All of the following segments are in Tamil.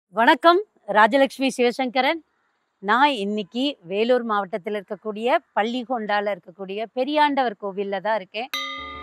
வணக்கம். ராஜலட்சுமி சிவசங்கரன். நான் இன்னைக்கு வேலூர் மாவட்டத்தில் இருக்கக்கூடிய பள்ளிகொண்டால இருக்கக்கூடிய பெரியாண்டவர் கோவில்ல தான் இருக்கேன்.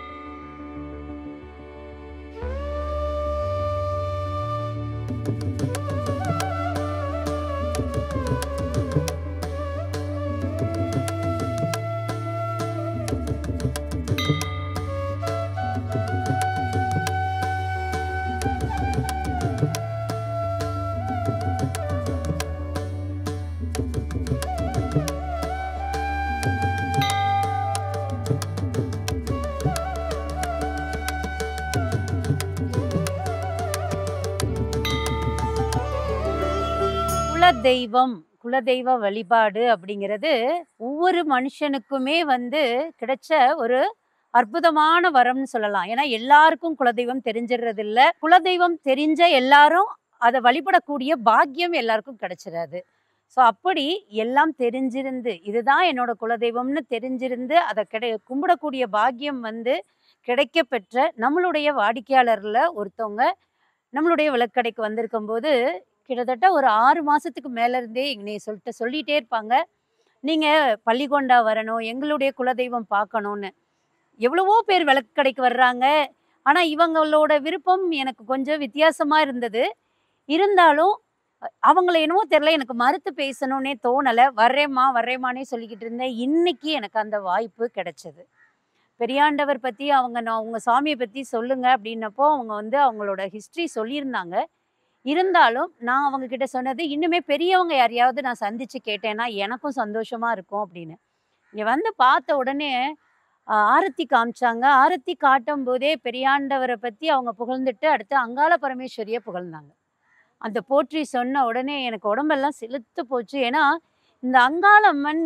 குலதெய்வம், குலதெய்வ வழிபாடு அப்படிங்கிறது ஒவ்வொரு மனுஷனுக்குமே கிடைச்ச ஒரு அற்புதமான வரம்னு சொல்லலாம். ஏன்னா எல்லாருக்கும் குலதெய்வம் தெரிஞ்சிடுறது இல்ல. குலதெய்வம் தெரிஞ்ச எல்லாரும் அதை வழிபடக்கூடிய பாக்கியம் எல்லாருக்கும் கிடைச்சிடாது. ஸோ அப்படி எல்லாம் தெரிஞ்சிருந்து இதுதான் என்னோட குலதெய்வம்னு தெரிஞ்சிருந்து அதை கும்பிடக்கூடிய பாக்கியம் கிடைக்க பெற்ற நம்மளுடைய வாடிக்கையாளர்ல ஒருத்தவங்க நம்மளுடைய விளக்கடைக்கு வந்திருக்கும்போது கிட்டத்தட்ட ஒரு 6 மாசத்துக்கு மேல இருந்தே என்னைய சொல்லிட்டே இருப்பாங்க. நீங்க பள்ளிகொண்டா வரணும், எங்களுடைய குலதெய்வம் பார்க்கணும்னு. எவ்வளவோ பேர் விளக்கடைக்கு வர்றாங்க. ஆனா இவங்களோட விருப்பம் எனக்கு கொஞ்சம் வித்தியாசமா இருந்தது. இருந்தாலும் அவங்கள என்னவோ தெரியல, எனக்கு மறுத்து பேசணும்னே தோணல. வர்றேம்மா, வர்றேம்மான்னே சொல்லிக்கிட்டு இருந்தேன். இன்னைக்கு எனக்கு அந்த வாய்ப்பு கிடைச்சது. பெரியாண்டவர் பத்தி நான் உங்க சாமிய பத்தி சொல்லுங்க அப்படின்னப்போ, அவங்க அவங்களோட ஹிஸ்டரி சொல்லியிருந்தாங்க. இருந்தாலும் நான் அவங்க கிட்ட சொன்னது, இன்னுமே பெரியவங்க யாரையாவது நான் சந்திச்சு கேட்டேன்னா, எனக்கும் சந்தோஷமா இருக்கும் அப்படின்னு. இங்க பார்த்த உடனே ஆரத்தி காமிச்சாங்க. ஆரத்தி காட்டும்போதே பெரியாண்டவர பத்தி அவங்க புகழ்ந்துட்டு, அடுத்து அங்காள பரமேஸ்வரிய புகழ்ந்தாங்க. அந்த போற்றி சொன்ன உடனே எனக்கு உடம்பெல்லாம் சிலுத்து போச்சு. ஏன்னா, இந்த அங்காளம்மன்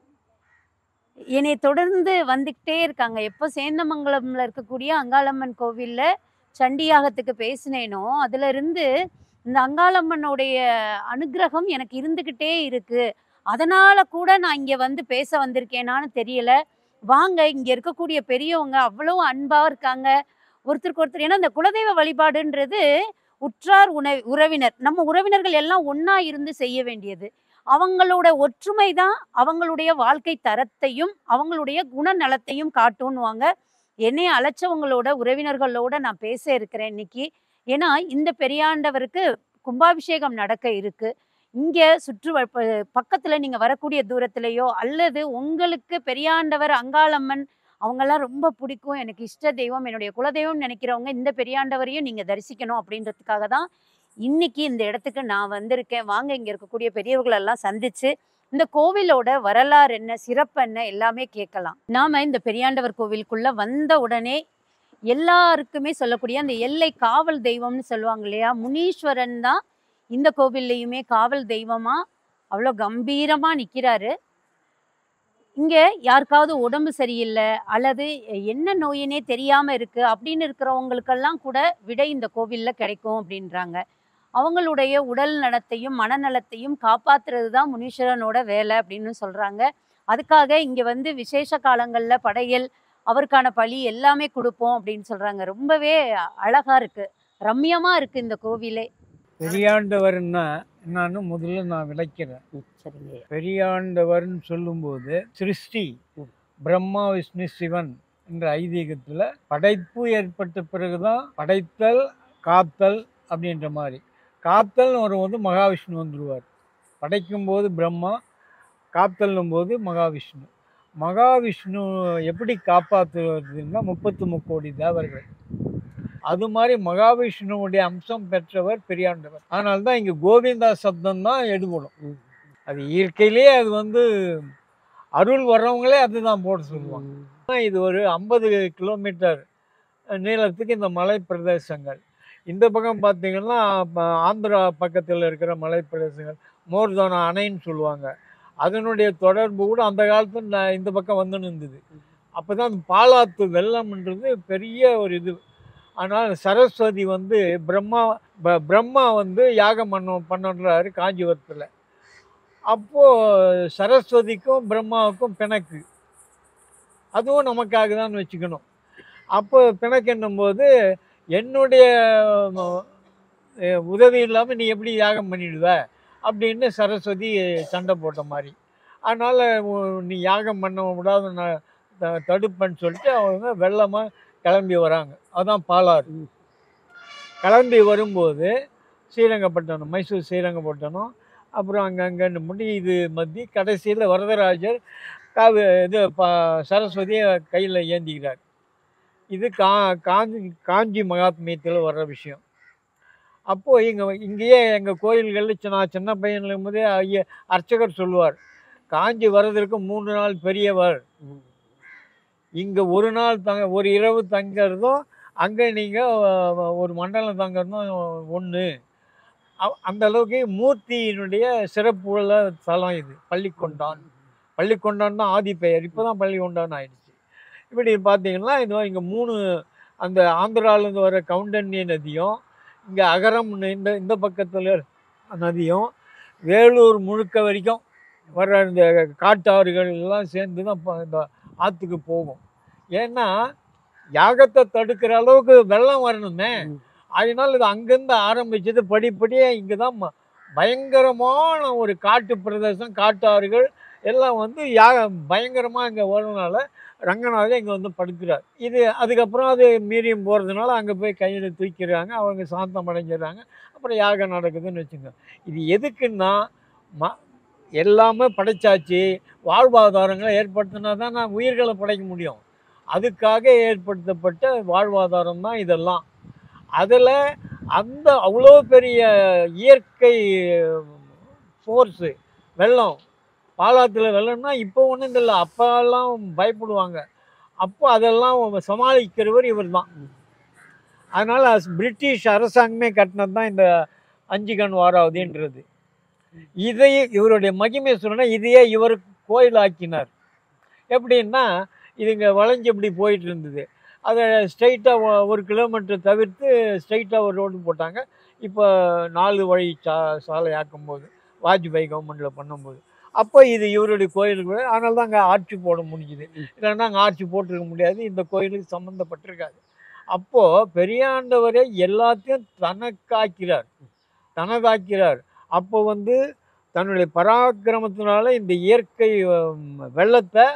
என்னைய தொடர்ந்து வந்துக்கிட்டே இருக்காங்க. எப்போ சேந்தமங்கலம்ல இருக்கக்கூடிய அங்காளம்மன் கோவில்ல சண்டி யாகத்துக்கு பேசினேனோ, அதிலிருந்து இந்த அங்காளம்மனுடைய அனுக்கிரகம் எனக்கு இருந்துகிட்டே இருக்கு. அதனால கூட நான் இங்க பேச வந்திருக்கேனான்னு தெரியல. வாங்க, இங்க இருக்கக்கூடிய பெரியவங்க அவ்வளவு அன்பா இருக்காங்க. ஒருத்தருக்கு ஒருத்தர். ஏன்னா இந்த குலதெய்வ வழிபாடுன்றது உற்றார் உறவினர். நம்ம உறவினர்கள் எல்லாம் ஒண்ணா இருந்து செய்ய வேண்டியது. அவங்களோட ஒற்றுமை தான் அவங்களுடைய வாழ்க்கை தரத்தையும், அவங்களுடைய குணநலத்தையும் காட்டுன்னுவாங்க. என்னைய அழைச்சவங்களோட உறவினர்களோட நான் பேச இருக்கிறேன் இன்னைக்கு. ஏன்னா இந்த பெரியாண்டவருக்கு கும்பாபிஷேகம் நடக்க இருக்கு. இங்க பக்கத்துல நீங்க வரக்கூடிய தூரத்திலேயோ அல்லது உங்களுக்கு பெரியாண்டவர், அங்காளம்மன் அவங்கெல்லாம் ரொம்ப பிடிக்கும், எனக்கு இஷ்ட தெய்வம், என்னுடைய குலதெய்வம் நினைக்கிறவங்க இந்த பெரியாண்டவரையும் நீங்க தரிசிக்கணும் அப்படின்றதுக்காக தான் இன்னைக்கு இந்த இடத்துக்கு நான் வந்திருக்கேன். வாங்க, இங்க இருக்கக்கூடிய பெரியவர்கள் எல்லாம் சந்திச்சு இந்த கோவிலோட வரலாறு என்ன, சிறப்பு என்ன எல்லாமே கேட்கலாம். நாம இந்த பெரியாண்டவர் கோவிலுக்குள்ள வந்த உடனே எல்லாருக்குமே சொல்லக்கூடிய அந்த எல்லை காவல் தெய்வம்னு சொல்லுவாங்க இல்லையா, முனீஸ்வரன் தான் இந்த கோவில்லையுமே காவல் தெய்வமா அவ்வளோ கம்பீரமா நிக்கிறாரு. இங்க யாருக்காவது உடம்பு சரியில்லை அல்லது என்ன நோயினே தெரியாம இருக்கு அப்படின்னு இருக்கிறவங்களுக்கெல்லாம் கூட விடை இந்த கோவில்ல கிடைக்கும் அப்படின்றாங்க. அவங்களுடைய உடல் நலத்தையும் மனநலத்தையும் காப்பாத்துறது தான் முனீஸ்வரனோட வேலை அப்படின்னு சொல்றாங்க. அதுக்காக இங்க விசேஷ காலங்கள்ல படையல், அவருக்கான பலி எல்லாமே கொடுப்போம் அப்படின்னு சொல்றாங்க. ரொம்பவே அழகா இருக்கு, ரம்யமா இருக்கு இந்த கோவிலே. பெரியாண்டவர்னா என்னன்னு முதல்ல நான் விளக்கிறேன். சரிங்க. பெரியாண்டவர்னு சொல்லும்போது சிருஷ்டி, பிரம்மா விஷ்ணு சிவன் என்ற ஐதீகத்தில் படைப்பு ஏற்பட்ட பிறகுதான் படைத்தல் காத்தல் அப்படின்ற மாதிரி. காத்தல்னு வரும்போது மகாவிஷ்ணு வந்துடுவார். படைக்கும்போது பிரம்மா, காத்தல்னும் போது மகாவிஷ்ணு. மகாவிஷ்ணு எப்படி காப்பாற்றுவதுன்னா 33 தேவர்கள். அது மாதிரி மகாவிஷ்ணுவுடைய அம்சம் பெற்றவர் பெரியாண்டவர். அதனால தான் இங்கே கோவிந்தா சப்தம் தான் எடுபடும். அது இயற்கையிலேயே அது அருள் வர்றவங்களே அதுதான் போட சொல்லுவாங்க. இது ஒரு 50 கிலோமீட்டர் நீளத்துக்கு இந்த மலை பிரதேசங்கள். இந்த பக்கம் பார்த்தீங்கன்னா ஆந்திரா பக்கத்தில் இருக்கிற மலை பிரதேசங்கள் மோர்தானா அணைன்னு சொல்லுவாங்க. அதனுடைய தொடர்பு கூட அந்த காலத்தில் இந்த பக்கம் வந்துன்னு இருந்தது. அப்போ தான் பாலாத்து வெள்ளம்ன்றது பெரிய ஒரு இது. ஆனால் சரஸ்வதி பிரம்மா யாகம் பண்ணுறாரு காஞ்சிபுரத்தில். அப்போது சரஸ்வதிக்கும் பிரம்மாவுக்கும் பிணக்கு, அதுவும் நமக்காக தான் வச்சுக்கணும். அப்போ பிணக்கு என்னும்போது என்னுடைய உதவி இல்லாமல் நீ எப்படி யாகம் பண்ணிடுவ அப்படின்னு சரஸ்வதி சண்டை போட்ட மாதிரி. அதனால் நீ யாகம் பண்ண விடாத நான் தடுப்பேன்னு சொல்லிட்டு அவங்க வெள்ளமாக கிளம்பி வராங்க. அதுதான் பாலாறு. கிளம்பி வரும்போது ஸ்ரீரங்கப்பட்டணம், மைசூர் ஸ்ரீரங்கப்பட்டணம், அப்புறம் அங்கங்கன்னு முடி இது மத்தி கடைசியில் வரதராஜர் இது சரஸ்வதியை கையில் ஏந்திக்கிறார். இது காஞ்சி மகாத்மியத்தில் வர்ற விஷயம். அப்போது இங்கேயே எங்கள் கோயில்களில் நான் சின்ன பையன் இருக்கும்போதே அர்ச்சகர் சொல்லுவார், காஞ்சி வர்றதற்கு 3 நாள் பெரியவர், இங்கே ஒரு நாள் ஒரு இரவு தங்கிறதும் அங்கே நீங்கள் ஒரு மண்டலம் தங்கிறதும் ஒன்று. அந்த அளவுக்கு மூர்த்தியினுடைய சிறப்புள்ள தலம் இது. பள்ளிக்கொண்டான் தான் ஆதி பெயர், இப்போ தான் பள்ளிக்கொண்டான் ஆயிடுச்சு. இப்படி பார்த்தீங்கன்னா இங்கே 3 அந்த ஆந்திராவிலேருந்து வர கவுண்டன்ய நதியும், இங்கே அகரம்னு இந்த பக்கத்தில் நதியும், வேலூர் முழுக்க வரைக்கும் வர்ற இந்த காட்டாறுகள் எல்லாம் சேர்ந்து தான் இந்த ஆற்றுக்கு போகும். ஏன்னா யாகத்தை தடுக்கிற அளவுக்கு வெள்ளம் வரணுமே. அதனால் இது அங்கேருந்து ஆரம்பிச்சது படிப்படியாக இங்கே தான் பயங்கரமான ஒரு காட்டு பிரதேசம், காட்டாறுகள் எல்லாம் வந்து பயங்கரமாக இங்கே வரதுனால ரங்கநாதர் இங்கே வந்து படுக்கிறார். இது அதுக்கப்புறம் அது மீறியும் போகிறதுனால அங்கே போய் கையில் தூக்கிறாங்க, அவங்க சாந்தம் அடைஞ்சிடறாங்க. அப்புறம் யாகம் நடக்குதுன்னு வச்சுங்க. இது எதுக்குன்னா எல்லாமே படைச்சாச்சு, வாழ்வாதாரங்களை ஏற்படுத்தினா தான் நான் உயிர்களை படைக்க முடியும். அதுக்காக ஏற்படுத்தப்பட்ட வாழ்வாதாரம் தான் இதெல்லாம். அதில் அந்த அவ்வளோ பெரிய இயற்கை ஃபோர்ஸு, வெள்ளம், பாலாத்தில் வெள்ளம்னா இப்போ ஒன்றும் இல்லை, அப்போல்லாம் பயப்படுவாங்க. அப்போ அதெல்லாம் சமாளிக்கிறவர் இவர் தான். அதனால் பிரிட்டிஷ் அரசாங்கமே கட்டினது தான் இந்த 5 கண் வாராவதின்றது. இதையே இவருடைய மகிமை சொல்லணும்னா இதையே இவர் கோயில் ஆக்கினார். எப்படின்னா இது இங்கே வளைஞ்சு இப்படி போயிட்டு இருந்தது, அதை ஸ்ட்ரைட்டாக 1 கிலோமீட்டர் தவிர்த்து ஸ்ட்ரைட்டாக ஒரு ரோடு போட்டாங்க. இப்போ 4 வழி சாலை ஆக்கும்போது வாஜ்பாய் கவர்மெண்ட்டில் பண்ணும்போது அப்போ இது இவருடைய கோயிலுக்கு. அதனால தான் அங்கே ஆட்சி போட முடிஞ்சுது. இல்லைன்னா அங்கே ஆட்சி போட்டிருக்க முடியாது, இந்த கோயிலுக்கு சம்மந்தப்பட்டிருக்காது. அப்போது பெரியாண்டவரே எல்லாத்தையும் தனதாக்கிறார். அப்போ வந்து தன்னுடைய பராக்கிரமத்தினால இந்த இயற்கை வெள்ளத்தை,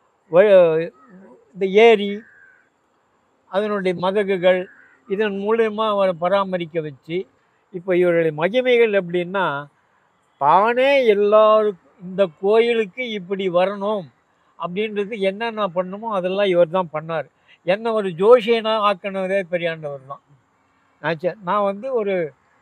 இந்த ஏரி, அதனுடைய மதகுகள், இதன் மூலயமா அவரை பராமரிக்க வச்சு இப்போ இவருடைய மகிமைகள் எப்படின்னா, தானே எல்லாருக்கும் இந்த கோயிலுக்கு இப்படி வரணும் அப்படின்றது என்னென்ன பண்ணணுமோ அதெல்லாம் இவர் தான் பண்ணார். என்ன ஒரு ஜோஷியனாக ஆக்கினதே பெரியாண்டவர் தான். நான் வந்து ஒரு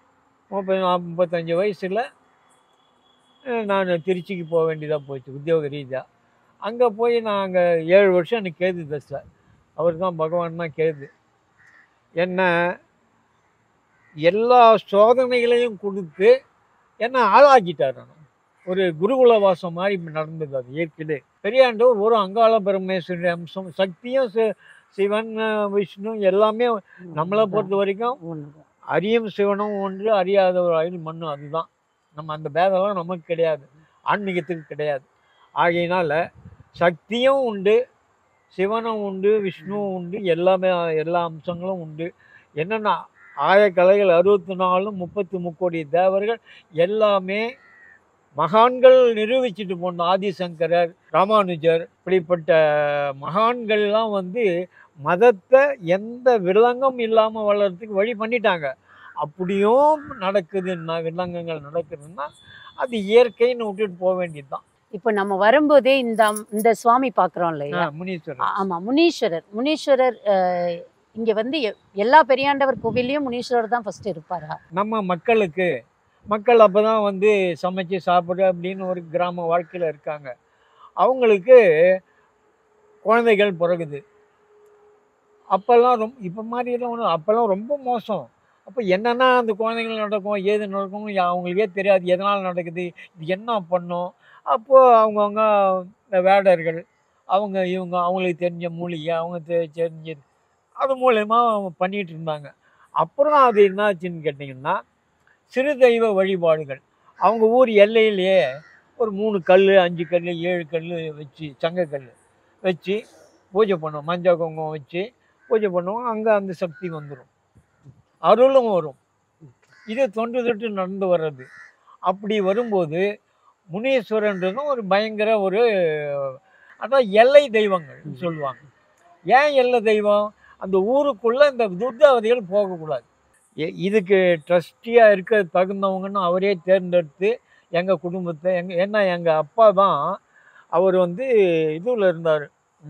35 வயசில் நான் திருச்சிக்கு போக வேண்டியதாக போச்சு உத்தியோக ரீதியாக. அங்கே போய் நான் அங்கே 7 வருஷம் எனக்கு கேது தசை. அவர் தான் பகவான் தான் கேது. என்ன எல்லா சோதனைகளையும் கொடுத்து என்ன ஆளாக்கிட்டார். ஒரு குருகுல வாசம் மாதிரி நடந்தது. அது ஏற்கனவே பெரியாண்டவர் ஒரு அங்காள பரமேஸ்வரி அம்சம், சக்தியும் சிவன் விஷ்ணு எல்லாமே நம்மளை பொறுத்த வரைக்கும் அறியும் சிவனும் ஒன்று, அறியாதவர் ஆயுள் மண்ணும். அதுதான் நம்ம அந்த பேதெல்லாம் நமக்கு கிடையாது, ஆன்மீகத்துக்கு கிடையாது. ஆகையினால சக்தியும் உண்டு, சிவனும் உண்டு, விஷ்ணுவும் உண்டு, எல்லாமே எல்லா அம்சங்களும் உண்டு. என்னென்னா ஆயக்கலைகள் 64, 30 கோடி தேவர்கள் எல்லாமே மகான்கள் நிரூபிச்சுட்டு போன ஆதிசங்கரர், ராமானுஜர், இப்படிப்பட்ட மகான்கள்லாம் வந்து மதத்தை எந்த விலங்கம் இல்லாமல் வளர்கிறதுக்கு வழி பண்ணிட்டாங்க. அப்படியும் நடக்குதுன்னா, விலங்கங்கள் நடக்குதுன்னா அது இயற்கைன்னு விட்டுட்டு போக வேண்டியது தான். இப்போ நம்ம வரும்போதே இந்த சுவாமி பார்க்குறோம் இல்லையா, முனீஸ்வரர். ஆமாம், முனீஸ்வரர் இங்கே வந்து எல்லா பெரியாண்டவர் கோவில்லையும் முனீஸ்வரர் தான் ஃபஸ்ட்டு இருப்பாரா? நம்ம மக்கள் அப்போ தான் வந்து சமைச்சு சாப்பிடு அப்படின்னு ஒரு கிராம வாழ்க்கையில் இருக்காங்க. அவங்களுக்கு குழந்தைகள் பிறகுது. அப்போல்லாம் இப்போ மாதிரிலாம் ஒன்றும், அப்போல்லாம் ரொம்ப மோசம். அப்போ என்னென்னா அந்த குழந்தைகள் நடக்கும், ஏது நடக்கும் அவங்களுக்கே தெரியாது. எதனால் நடக்குது, இது என்ன பண்ணும். அப்போது அவங்கவுங்க இந்த வேடர்கள், அவங்களுக்கு தெரிஞ்ச மூலிகை, அவங்க தெரிஞ்சது, அது மூலயமா பண்ணிகிட்டு இருந்தாங்க. அப்புறம் அது என்னாச்சுன்னு கேட்டிங்கன்னா, சிறு தெய்வ வழிபாடுகள். அவங்க ஊர் எல்லையிலேயே ஒரு 3 கல், 5 கல், 7 கல் வச்சு, சங்கக்கல் வச்சு பூஜை பண்ணுவோம். மஞ்சள் குங்குமம் வச்சு பூஜை பண்ணுவோம். அங்கே அந்த சக்தி வந்துடும், அருளும் வரும். இது தொன்று தொட்டு நடந்து வர்றது. அப்படி வரும்போது முனீஸ்வரன்றதும் ஒரு பயங்கர ஒரு அதான் எல்லை தெய்வங்கள்னு சொல்லுவாங்க. ஏன் எல்லை தெய்வம்? அந்த ஊருக்குள்ள இந்த துர்காவதிகள் போகக்கூடாது. இதுக்கு ட்ரஸ்டியாக இருக்க தகுந்தவங்கன்னு அவரே தேர்ந்தெடுத்து எங்கள் குடும்பத்தை ஏன்னா எங்கள் அப்பா தான் அவர் வந்து இதுல இருந்தார்.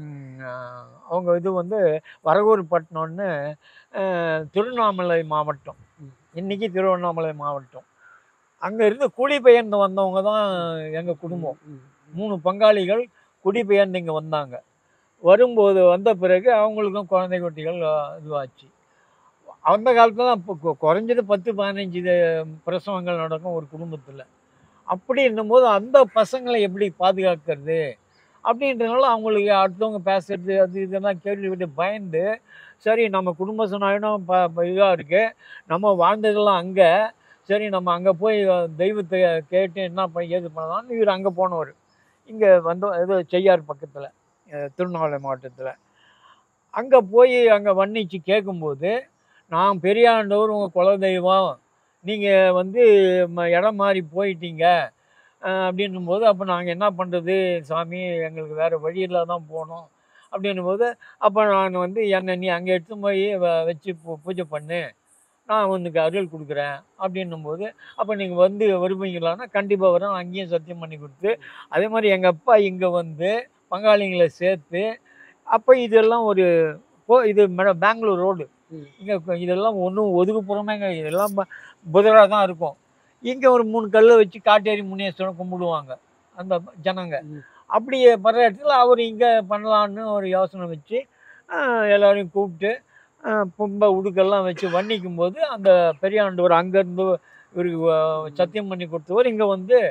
அவங்க இது வந்து வரகூர்பட்டினம்னு திருவண்ணாமலை மாவட்டம். இன்னைக்கு திருவண்ணாமலை மாவட்டம். அங்கே இருந்து குடிபெயர்ந்து வந்தவங்க தான் எங்கள் குடும்பம். 3 பங்காளிகள் குடிபெயர்ந்து இங்கே வந்தாங்க. வரும்போது வந்த பிறகு அவங்களுக்கும் குழந்தை குட்டிகள் இதுவாச்சு. அந்த காலத்தில் தான் இப்போ குறைஞ்சது 10-15 பிரசவங்கள் நடக்கும் ஒரு குடும்பத்தில். அப்படி என்னும்போது அந்த பசங்களை எப்படி பாதுகாக்கிறது அப்படின்றதுனால அவங்களுக்கு அடுத்தவங்க பேசுறது அது இதெல்லாம் கேள்விப்பட்டு பயந்து, சரி நம்ம குடும்ப சனாயினம் இதாக இருக்குது, நம்ம வாழ்ந்ததெல்லாம் அங்கே, சரி நம்ம அங்கே போய் தெய்வத்தை கேட்டு என்ன ஏது பண்ணலாம்னு இவர் அங்கே போனவர். இங்கே வந்து ஏதோ செய்யார் பக்கத்தில் திருவண்ணாமலை மாவட்டத்தில். அங்கே போய் அங்கே வர்ணித்து கேட்கும்போது, நான் பெரியாண்டவர் உங்கள் குலதெய்வம், நீங்கள் வந்து இடம் மாறி போயிட்டீங்க அப்படின்னும்போது, அப்போ நாங்கள் என்ன பண்ணுறது சாமி, எங்களுக்கு வேறு வழியில் தான் போனோம் அப்படின்னும்போது, அப்போ நான் வந்து என்னை நீ அங்கே எடுத்து போய் வச்சு பூஜை பண்ணு, நான் உனக்கு அருள் கொடுக்குறேன் அப்படின்னும்போது, அப்போ நீங்கள் வந்து வருவீங்களான்னா கண்டிப்பாக வரேன். அங்கேயும் சத்தியம் பண்ணி கொடுத்து, அதே மாதிரி எங்கள் அப்பா இங்கே வந்து பங்காளிங்களை சேர்த்து, அப்போ இதெல்லாம் ஒரு இது பெங்களூர் ரோடு, இங்கே இதெல்லாம் ஒன்றும் ஒதுக்குப்புறமேங்க, இதெல்லாம் புதராக தான் இருக்கும். இங்கே ஒரு 3 கல்லை வச்சு காட்டேரி முனீஸ்வரன் கும்பிடுவாங்க அந்த ஜனங்க. அப்படி வர்ற இடத்துல அவர் இங்கே பண்ணலான்னு ஒரு யோசனை வச்சு எல்லோரையும் கூப்பிட்டு பொம்பை உடுக்கெல்லாம் வச்சு வர்ணிக்கும் போது, அந்த பெரியாண்டவர் அங்கேருந்து இவருக்கு சத்தியம் பண்ணி கொடுத்தவர் இங்கே வந்து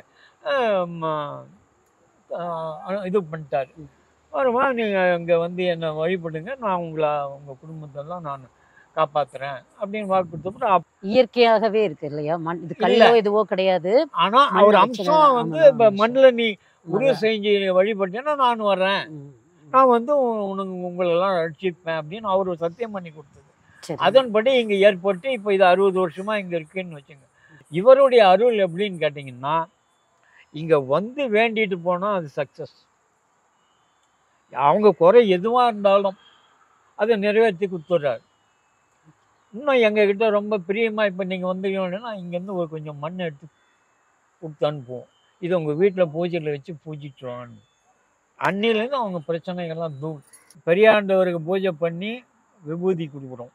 இது பண்ணிட்டார். வருமா நீங்கள் இங்கே வந்து என்னை வழிபடுங்க, நான் உங்கள் குடும்பத்தெல்லாம் நான் காப்பாற்றுறேன் அப்படின்னு வாக்கு கொடுத்தப்பறம் இயற்கையாகவே இருக்கு இல்லையா? இது கல்லோ இதுவோ கிடையாது. ஆனால் அவர் அம்சம் வந்து இப்போ மண்ணில் நீ உருவ செஞ்சு வழிபட்டேன்னா நான் வர்றேன், நான் வந்து உங்களெல்லாம் ரட்சிப்பேன் அப்படின்னு அவர் சத்தியம் பண்ணி கொடுத்தது. அதன்படி இங்கே ஏற்பட்டு இப்போ இது 60 வருஷமாக இங்கே இருக்குன்னு வச்சுங்க. இவருடைய அருள் எப்படின்னு கேட்டிங்கன்னா, இங்கே வந்து வேண்டிட்டு போனால் அது சக்ஸஸ். அவங்க குறை எதுவாக இருந்தாலும் அதை நிறைவேற்றி கொடுத்துட்றாரு. இன்னும் எங்ககிட்ட ரொம்ப பிரியமாக இப்போ நீங்கள் வந்தீங்கன்னா இங்கேருந்து ஒரு கொஞ்சம் மண் எடுத்து கொடுத்து அனுப்புவோம், இது உங்கள் வீட்டில் பூஜையில் வச்சு பூஜிட்டுருவான்னு. அன்னிலேருந்து அவங்க பிரச்சனைகள்லாம் தூள். பெரியாண்டவருக்கு பூஜை பண்ணி விபூதி கொடுக்குறோம்.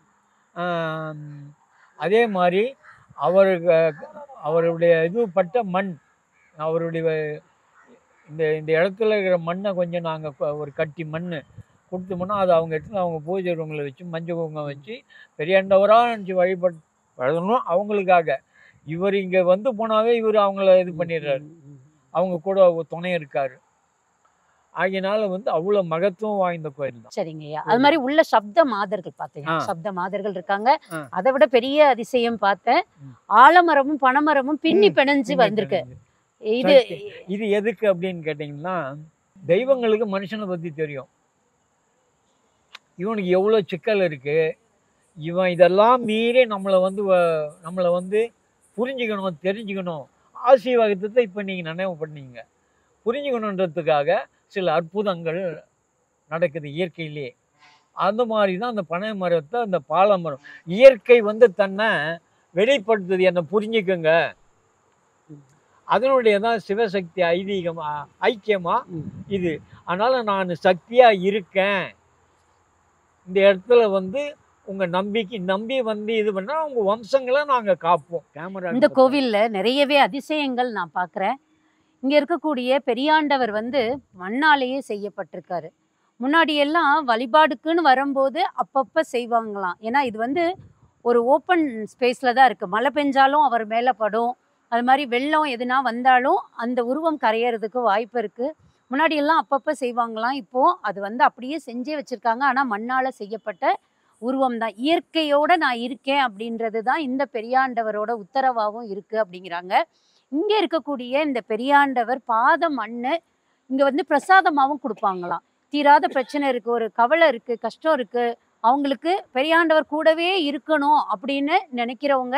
அதே மாதிரி அவருடைய இதுப்பட்ட மண், அவருடைய இந்த இடத்துல இருக்கிற மண்ணை கொஞ்சம் நாங்கள் ஒரு கட்டி மண் கொடுத்தோம்னா அது அவங்க இடத்துல அவங்க பூஜை ரூமில் வச்சு மஞ்சள் குங்குமம் வச்சு பெரியாண்டவராக நினச்சி வழிபடணும் அவங்களுக்காக. இவர் இங்கே வந்து போனாவே இவர் அவங்கள இது பண்ணிடுறாரு, அவங்க கூட துணை இருக்காரு. ஆகியனால வந்து அவ்வளோ மகத்துவம் வாய்ந்த கோயில் தான். சரிங்கய்யா. அது மாதிரி உள்ள சப்த மாதர்கள் பார்த்தீங்க, சப்த மாதர்கள் இருக்காங்க. அதை விட பெரிய அதிசயம் பார்த்தேன், ஆலமரமும் பனைமரமும் பின்னி பிணைஞ்சு வந்திருக்கு. இது எதுக்கு அப்படின்னு கேட்டிங்கன்னா, தெய்வங்களுக்கு மனுஷனை பற்றி தெரியும், இவனுக்கு எவ்வளோ சிக்கல் இருக்குது, இவன் இதெல்லாம் மீறி நம்மளை வந்து புரிஞ்சுக்கணும், தெரிஞ்சுக்கணும். ஆசீர்வாதத்தை இப்போ நீங்கள் நினைவு பண்ணீங்க, புரிஞ்சுக்கணுன்றதுக்காக சில அற்புதங்கள் நடக்குது இயற்கையிலே. அந்த மாதிரி தான் அந்த பனை மரத்தை, அந்த பாலமரம், இயற்கை வந்து தன்னை வெளிப்படுத்துது, என்னை புரிஞ்சுக்குங்க. அதனுடைய தான் சிவசக்தி ஐக்கியமா இது. அதனால் நான் சக்தியாக இருக்கேன், இந்த இடத்துல வந்து உங்கள் நம்பி வந்து இது பண்ணால் உங்கள் வம்சங்களை நாங்கள் காப்போம். கேமரா இந்த கோவிலில் நிறையவே அதிசயங்கள் நான் பார்க்குறேன். இங்கே இருக்கக்கூடிய பெரியாண்டவர் வந்து மண்ணாலேயே செய்யப்பட்டிருக்காரு. முன்னாடியெல்லாம் வழிபாடுக்குன்னு வரும்போது அப்பப்போ செய்வாங்களாம். ஏன்னா இது வந்து ஒரு ஓப்பன் ஸ்பேஸில் தான் இருக்குது, மழை பெஞ்சாலும் அவர் மேலே படும், அது மாதிரி வெள்ளம் எதுனா வந்தாலும் அந்த உருவம் கரையிறதுக்கு வாய்ப்பு இருக்குது. முன்னாடியெல்லாம் அப்பப்போ செய்வாங்களாம், இப்போது அது வந்து அப்படியே செஞ்சே வச்சுருக்காங்க. ஆனால் மண்ணால் செய்யப்பட்ட உருவம் தான். இயற்கையோடு நான் இருக்கேன் அப்படின்றது தான் இந்த பெரியாண்டவரோட உத்தரவாகவும் இருக்குது அப்படிங்கிறாங்க. இங்கே இருக்கக்கூடிய இந்த பெரியாண்டவர் பாத மண்ணு இங்கே வந்து பிரசாதமாகவும் கொடுப்பாங்களாம். தீராத பிரச்சனை இருக்குது, ஒரு கவலை இருக்குது, கஷ்டம் இருக்குது, அவங்களுக்கு பெரியாண்டவர் கூடவே இருக்கணும் அப்படின்னு நினைக்கிறவங்க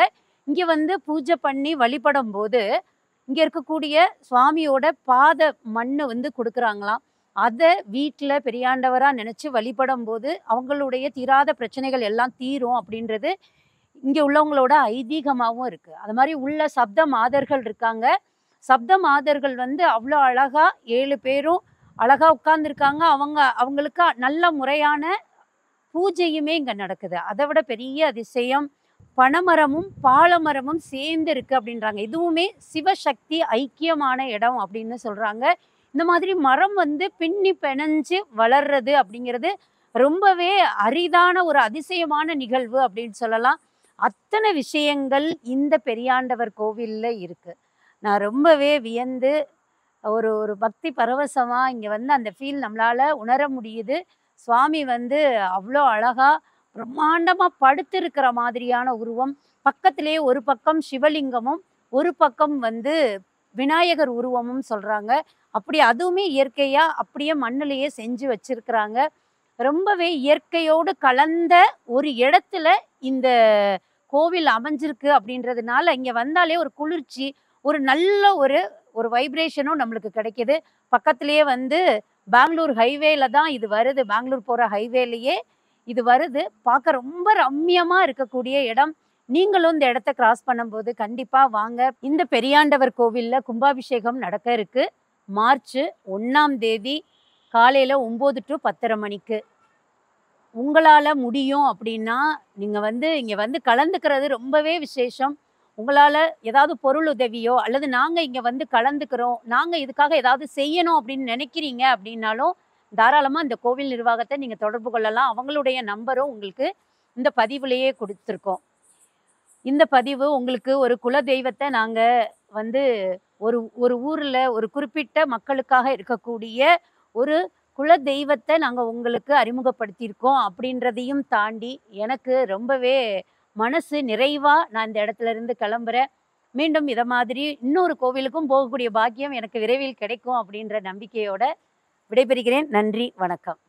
இங்க வந்து பூஜை பண்ணி வழிபடும் போது இங்க இருக்கக்கூடிய சுவாமியோட பாத மண்ணு வந்து கொடுக்குறாங்களாம். அத வீட்ல பெரியாண்டவரா நினைச்சு வழிபடும் போது அவங்களுடைய தீராத பிரச்சனைகள் எல்லாம் தீரும் அப்படின்றது இங்க உள்ளவங்களோட ஐதீகமாவும் இருக்கு. அது மாதிரி உள்ள சப்த மாதர்கள் இருக்காங்க. சப்த மாதர்கள் வந்து அவ்வளோ அழகா 7 பேரும் அழகா உட்கார்ந்துருக்காங்க. அவங்களுக்கு நல்ல முறையான பூஜையுமே இங்க நடக்குது. அதை விட பெரிய அதிசயம் பனைமரமும் பாலமரமும் சேர்ந்து இருக்கு அப்படின்றாங்க. இதுவுமே சிவசக்தி ஐக்கியமான இடம் அப்படின்னு சொல்றாங்க. இந்த மாதிரி மரம் வந்து பின்னி பிணைஞ்சு வளர்றது அப்படிங்கிறது ரொம்பவே அரிதான ஒரு அதிசயமான நிகழ்வு அப்படின்னு சொல்லலாம். அத்தனை விஷயங்கள் இந்த பெரியாண்டவர் கோவில்ல இருக்கு. நான் ரொம்பவே வியந்து ஒரு ஒரு பக்தி பரவசமா இங்க வந்து அந்த ஃபீல் நம்மளால உணர முடியுது. சுவாமி வந்து அவ்வளோ அழகா பிரம்மாண்டமா படுத்திருக்கிற மாதிரியான உருவம். பக்கத்திலேயே ஒரு பக்கம் சிவலிங்கமும், ஒரு பக்கம் வந்து விநாயகர் உருவமும் சொல்றாங்க. அப்படி அதுவுமே இயற்கையா அப்படியே மண்ணுலயே செஞ்சு வச்சிருக்கிறாங்க. ரொம்பவே இயற்கையோடு கலந்த ஒரு இடத்துல இந்த கோவில் அமைஞ்சிருக்கு அப்படின்றதுனால, இங்க வந்தாலே ஒரு குளிர்ச்சி, ஒரு நல்ல ஒரு ஒரு வைப்ரேஷனும் நம்மளுக்கு கிடைக்குது. பக்கத்திலேயே வந்து பெங்களூர் ஹைவேல தான் இது வருது. பெங்களூர் போற ஹைவேலயே இது வருது. பார்க்க ரொம்ப ரம்மியமா இருக்கக்கூடிய இடம். நீங்களும் இந்த இடத்த கிராஸ் பண்ணும்போது கண்டிப்பா வாங்க. இந்த பெரியாண்டவர் கோவில்ல கும்பாபிஷேகம் நடக்க இருக்கு. மார்ச் 1ஆம் தேதி காலையில 9 to 10:30 மணிக்கு. உங்களால முடியும் அப்படின்னா, நீங்க வந்து இங்க வந்து கலந்துக்கிறது ரொம்பவே விசேஷம். உங்களால ஏதாவது பொருள் உதவியோ, அல்லது நாங்க இங்க வந்து கலந்துக்கிறோம், நாங்க இதுக்காக ஏதாவது செய்யணும் அப்படின்னு நினைக்கிறீங்க அப்படின்னாலும், தாராளமா இந்த கோவில் நிர்வாகத்த நீங்க தொடர்பு கொள்ளலாம். அவங்களுடைய நம்பரும் உங்களுக்கு இந்த பதிவுலயே குடுத்துருக்கோம். இந்த பதிவு உங்களுக்கு ஒரு குலதெய்வத்த நாங்க வந்து ஒரு ஒரு ஊர்ல ஒரு குறிப்பிட்ட மக்களுக்காக இருக்கக்கூடிய ஒரு குலதெய்வத்த நாங்க உங்களுக்கு அறிமுகப்படுத்தியிருக்கோம் அப்படின்றதையும் தாண்டி, எனக்கு ரொம்பவே மனசு நிறைவா நான் இந்த இடத்துல இருந்து கிளம்புறேன். மீண்டும் இத மாதிரி இன்னொரு கோவிலுக்கும் போகக்கூடிய பாக்கியம் எனக்கு விரைவில் கிடைக்கும் அப்படின்ற நம்பிக்கையோட விடைபெறுகிறேன். நன்றி, வணக்கம்.